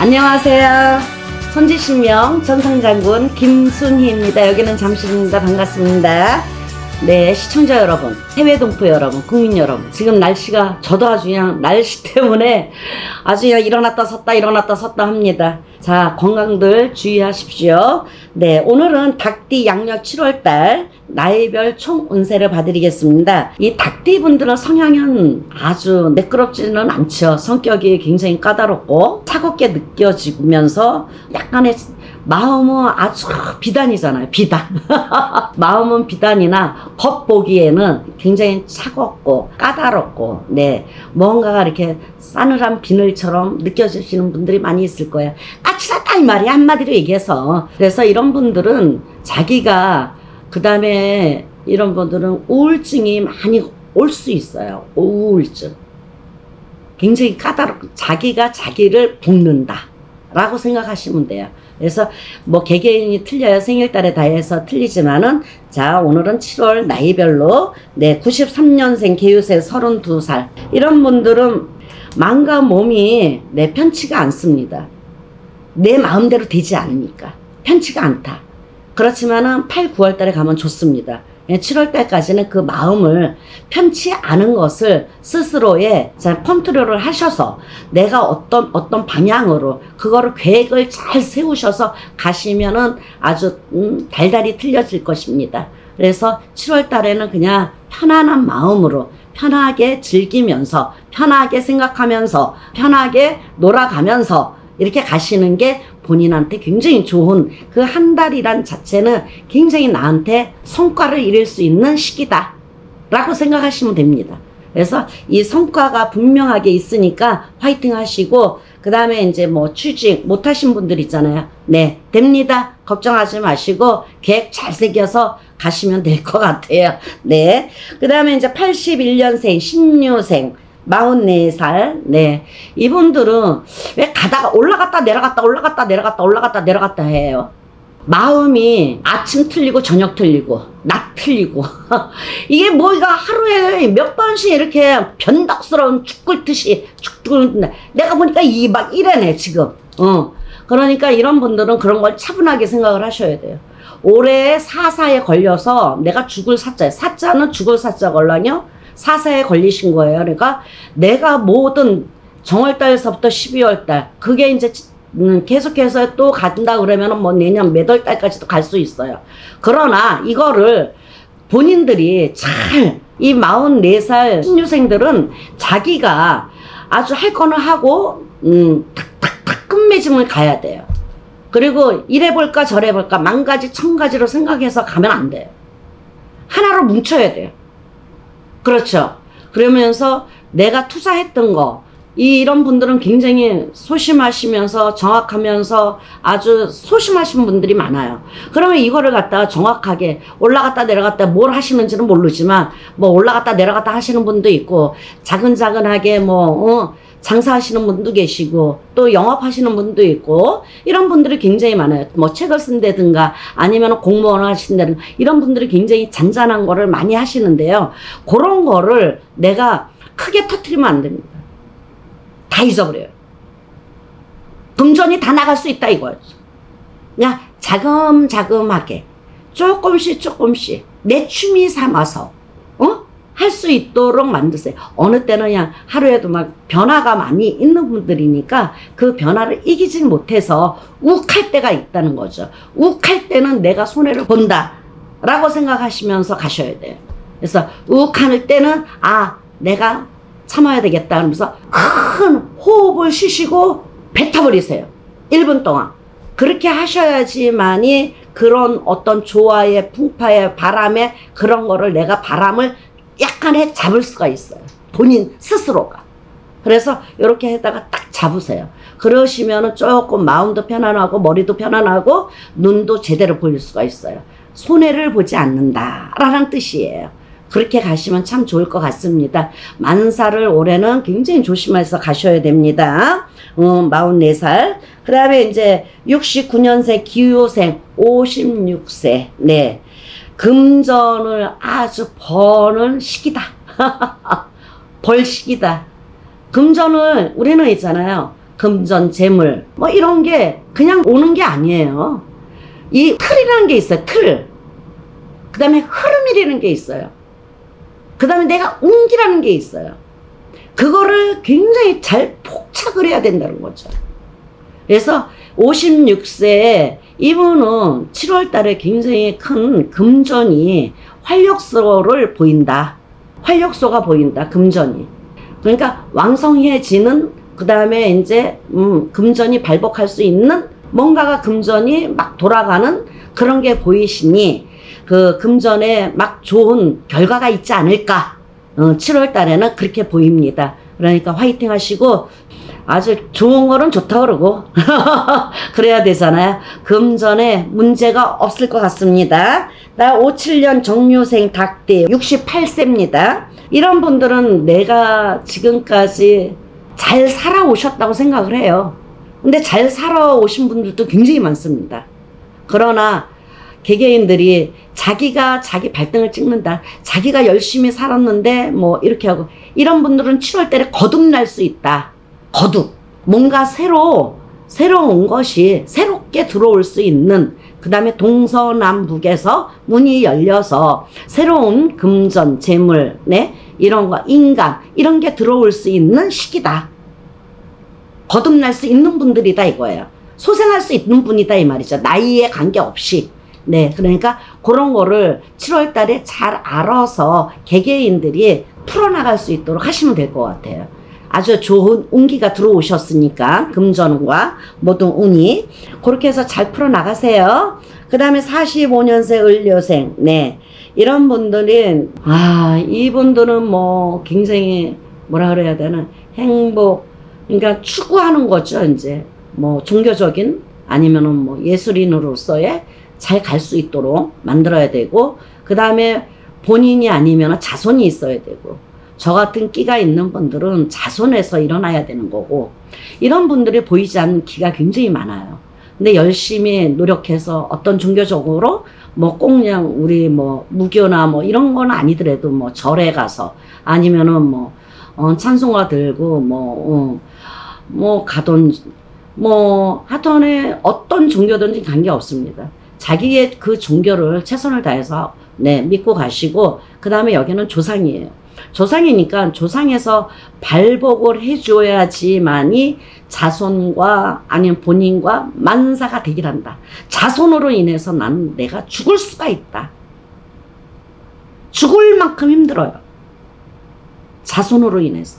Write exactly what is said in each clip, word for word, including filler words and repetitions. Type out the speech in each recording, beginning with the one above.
안녕하세요. 선지신명 전상장군 김순희입니다. 여기는 잠실입니다. 반갑습니다. 네, 시청자 여러분, 해외 동포 여러분, 국민 여러분, 지금 날씨가 저도 아주 그냥 날씨 때문에 아주 그냥 일어났다 섰다 일어났다 섰다 합니다. 자, 건강들 주의하십시오. 네, 오늘은 닭띠 양력 칠월달 나이별 총 운세를 봐드리겠습니다. 이 닭띠 분들은 성향은 아주 매끄럽지는 않죠. 성격이 굉장히 까다롭고 차갑게 느껴지면서 약간의 마음은 아주 비단이잖아요. 비단. 마음은 비단이나 겉보기에는 굉장히 차갑고 까다롭고, 네, 뭔가가 이렇게 싸늘한 비늘처럼 느껴지시는 분들이 많이 있을 거예요. 까칠하다 이 말이 한마디로 얘기해서. 그래서 이런 분들은 자기가, 그 다음에 이런 분들은 우울증이 많이 올 수 있어요. 우울증. 굉장히 까다롭고 자기가 자기를 볶는다 라고 생각하시면 돼요. 그래서 뭐 개개인이 틀려요. 생일달에 다 해서 틀리지만은, 자, 오늘은 칠월 나이별로, 네, 구십삼 년생 개유생 서른두 살 이런 분들은 마음과 몸이 네, 편치가 않습니다. 내 마음대로 되지 않으니까 편치가 않다. 그렇지만은 팔, 구월 달에 가면 좋습니다. 칠월 달까지는 그 마음을 편치 않은 것을 스스로의 컨트롤을 하셔서 내가 어떤 어떤 방향으로 그거를 계획을 잘 세우셔서 가시면은 아주 음, 달달이 틀려질 것입니다. 그래서 칠월 달에는 그냥 편안한 마음으로 편하게 즐기면서 편하게 생각하면서 편하게 놀아가면서 이렇게 가시는 게 본인한테 굉장히 좋은, 그 한 달이란 자체는 굉장히 나한테 성과를 이룰 수 있는 시기다 라고 생각하시면 됩니다. 그래서 이 성과가 분명하게 있으니까 화이팅 하시고, 그 다음에 이제 뭐 취직 못 하신 분들 있잖아요. 네, 됩니다. 걱정하지 마시고 계획 잘 새겨서 가시면 될 것 같아요. 네, 그 다음에 이제 팔십일 년생 신유생 마흔네 살, 네, 이분들은 왜 가다가 올라갔다 내려갔다 올라갔다 내려갔다 올라갔다 내려갔다 해요. 마음이 아침 틀리고 저녁 틀리고 낮 틀리고 이게 뭐가 하루에 몇 번씩 이렇게 변덕스러운 죽글듯이 죽글, 내가 보니까 이 막 이래네 지금. 어, 그러니까 이런 분들은 그런 걸 차분하게 생각을 하셔야 돼요. 올해 사사에 걸려서 내가 죽을 사자예요. 사자는 죽을 사자 걸라뇨? 사사에 걸리신 거예요. 그러니까 내가 모든 정월달에서부터 십이월달 그게 이제 음, 계속해서 또 간다 그러면 뭐 내년 몇 월 달까지도 갈 수 있어요. 그러나 이거를 본인들이 잘, 이 마흔네 살 신유생들은 자기가 아주 할 거는 하고 음, 탁탁탁 끝맺음을 가야 돼요. 그리고 이래볼까 저래볼까 만 가지 천 가지로 생각해서 가면 안 돼요. 하나로 뭉쳐야 돼요. 그렇죠. 그러면서 내가 투자했던 거, 이런 분들은 굉장히 소심하시면서 정확하면서 아주 소심하신 분들이 많아요. 그러면 이거를 갖다가 정확하게 올라갔다 내려갔다 뭘 하시는지는 모르지만 뭐 올라갔다 내려갔다 하시는 분도 있고 자근자근하게 뭐 어, 장사하시는 분도 계시고 또 영업하시는 분도 있고 이런 분들이 굉장히 많아요. 뭐 책을 쓴다든가 아니면 공무원을 하신다든가 이런 분들이 굉장히 잔잔한 거를 많이 하시는데요. 그런 거를 내가 크게 터뜨리면 안 됩니다. 다 잊어버려요. 금전이 다 나갈 수 있다 이거죠. 그냥 자금자금하게 조금씩 조금씩 내 취미 삼아서 어? 할 수 있도록 만드세요. 어느 때는 그냥 하루에도 막 변화가 많이 있는 분들이니까 그 변화를 이기지 못해서 욱할 때가 있다는 거죠. 욱할 때는 내가 손해를 본다 라고 생각하시면서 가셔야 돼요. 그래서 욱할 때는 아 내가 참아야 되겠다 하면서 큰 호흡을 쉬시고 뱉어버리세요. 일 분 동안. 그렇게 하셔야지만이 그런 어떤 조화의 풍파의 바람에 그런 거를 내가 바람을 약간의 잡을 수가 있어요. 본인 스스로가. 그래서 이렇게 해다가 딱 잡으세요. 그러시면은 조금 마음도 편안하고 머리도 편안하고 눈도 제대로 보일 수가 있어요. 손해를 보지 않는다라는 뜻이에요. 그렇게 가시면 참 좋을 것 같습니다. 만사를 올해는 굉장히 조심해서 가셔야 됩니다. 어, 마흔네 살. 그 다음에 이제 육십구 년생 기유생 오십육 세. 네. 금전을 아주 버는 시기다. 벌 시기다. 금전을 우리는 있잖아요. 금전, 재물 뭐 이런 게 그냥 오는 게 아니에요. 이 틀이라는 게 있어요. 틀. 그 다음에 흐름이라는 게 있어요. 그 다음에 내가 운기라는 게 있어요. 그거를 굉장히 잘 포착을 해야 된다는 거죠. 그래서 오십육 세에 이분은 칠월 달에 굉장히 큰 금전이 활력소를 보인다. 활력소가 보인다. 금전이. 그러니까 왕성해지는 그 다음에 이제 음, 금전이 발복할 수 있는 뭔가가 금전이 막 돌아가는 그런 게 보이시니 그 금전에 막 좋은 결과가 있지 않을까. 어, 칠월 달에는 그렇게 보입니다. 그러니까 화이팅 하시고 아주 좋은 거는 좋다 그러고 그래야 되잖아요. 금전에 문제가 없을 것 같습니다. 나 오십칠 년 정유생 닭띠 육십팔 세입니다. 이런 분들은 내가 지금까지 잘 살아오셨다고 생각을 해요. 근데 잘 살아오신 분들도 굉장히 많습니다. 그러나 개개인들이 자기가 자기 발등을 찍는다. 자기가 열심히 살았는데 뭐 이렇게 하고 이런 분들은 칠월 달에 거듭날 수 있다. 거듭. 뭔가 새로 새로운 것이 새롭게 들어올 수 있는 그 다음에 동서남북에서 문이 열려서 새로운 금전, 재물, 네? 이런 거, 인간 이런 게 들어올 수 있는 시기다. 거듭날 수 있는 분들이다 이거예요. 소생할 수 있는 분이다 이 말이죠. 나이에 관계없이. 네, 그러니까 그런 거를 칠월 달에 잘 알아서 개개인들이 풀어나갈 수 있도록 하시면 될 것 같아요. 아주 좋은 운기가 들어오셨으니까 금전과 모든 운이 그렇게 해서 잘 풀어나가세요. 그 다음에 사십오 년생 을료생 네 이런 분들은 아 이분들은 뭐 굉장히 뭐라 그래야 되나 행복 그러니까 추구하는 거죠. 이제 뭐 종교적인 아니면은 뭐 예술인으로서의 잘 갈 수 있도록 만들어야 되고 그 다음에 본인이 아니면 자손이 있어야 되고 저 같은 끼가 있는 분들은 자손에서 일어나야 되는 거고 이런 분들이 보이지 않는 끼가 굉장히 많아요. 근데 열심히 노력해서 어떤 종교적으로 뭐 꼭 그냥 우리 뭐 무교나 뭐 이런 건 아니더라도 뭐 절에 가서 아니면은 뭐 어, 찬송가 들고 뭐 어, 뭐 가던 뭐 하여튼에 어떤 종교든지 관계없습니다. 자기의 그 종교를 최선을 다해서 네 믿고 가시고 그 다음에 여기는 조상이에요. 조상이니까 조상에서 발복을 해줘야지만이 자손과 아니면 본인과 만사가 되길 한다. 자손으로 인해서 나는 내가 죽을 수가 있다. 죽을 만큼 힘들어요. 자손으로 인해서.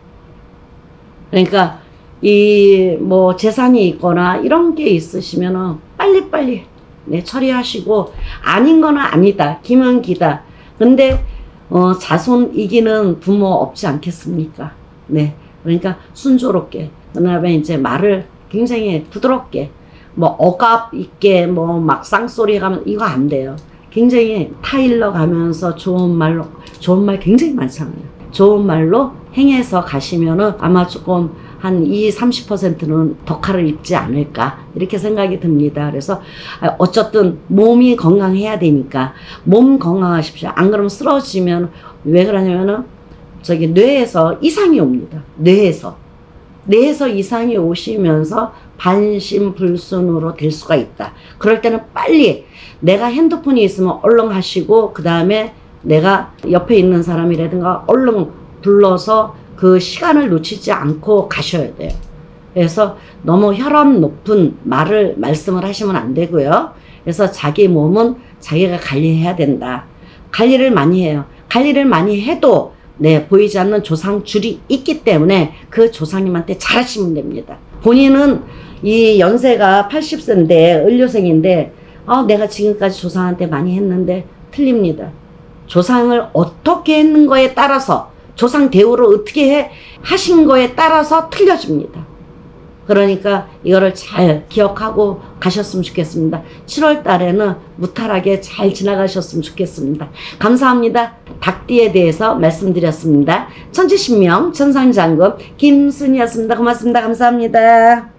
그러니까 이 뭐 재산이 있거나 이런 게 있으시면은 빨리빨리 네, 처리하시고 아닌 거는 아니다. 기면 기다. 근데 어, 자손 이기는 부모 없지 않겠습니까? 네. 그러니까 순조롭게. 그 다음에 이제 말을 굉장히 부드럽게, 뭐, 억압 있게, 뭐, 막 쌍소리 가면, 이거 안 돼요. 굉장히 타일러 가면서 좋은 말로, 좋은 말 굉장히 많잖아요. 좋은 말로 행해서 가시면은 아마 조금 한 이십, 삼십 퍼센트는 덕화를 입지 않을까 이렇게 생각이 듭니다. 그래서 어쨌든 몸이 건강해야 되니까 몸 건강하십시오. 안 그러면 쓰러지면 왜 그러냐면은 저기 뇌에서 이상이 옵니다. 뇌에서 뇌에서 이상이 오시면서 반신불순으로 될 수가 있다. 그럴 때는 빨리 내가 핸드폰이 있으면 얼른 하시고 그 다음에 내가 옆에 있는 사람이라든가 얼른 불러서 그 시간을 놓치지 않고 가셔야 돼요. 그래서 너무 혈압 높은 말을 말씀을 하시면 안 되고요. 그래서 자기 몸은 자기가 관리해야 된다. 관리를 많이 해요. 관리를 많이 해도 네 보이지 않는 조상줄이 있기 때문에 그 조상님한테 잘하시면 됩니다. 본인은 이 연세가 팔십 세인데 을료생인데 아, 내가 지금까지 조상한테 많이 했는데 틀립니다. 조상을 어떻게 했는 거에 따라서 조상 대우를 어떻게 해 하신 거에 따라서 틀려집니다. 그러니까 이거를 잘 기억하고 가셨으면 좋겠습니다. 칠월 달에는 무탈하게 잘 지나가셨으면 좋겠습니다. 감사합니다. 닭띠에 대해서 말씀드렸습니다. 천지신명 천상장군 김순이었습니다. 고맙습니다. 감사합니다.